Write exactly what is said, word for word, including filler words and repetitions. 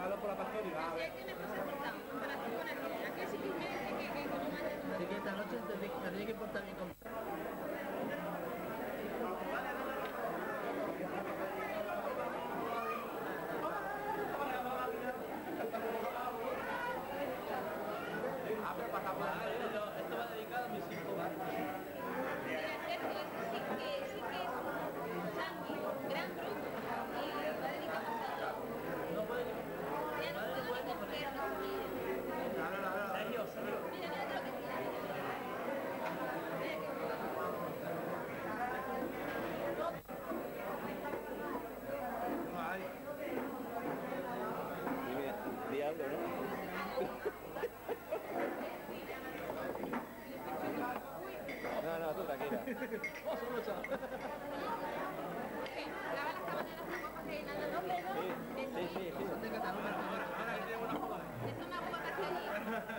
Pásalo por la pasión y va a ver. Así que esta noche te tendría que portar bien con... Ah, pero pasa por la... Esto va dedicado a mis hijos, ¿vale? No puede... Claro, claro, Sergio, Sergio. Ay. Diablo, ¿no? No, no, tú tranquila. Oso, no sabes. Sí, sí, sí, sí. Eso te que te Ahora que tengo una joda. Es una agua que hace allí.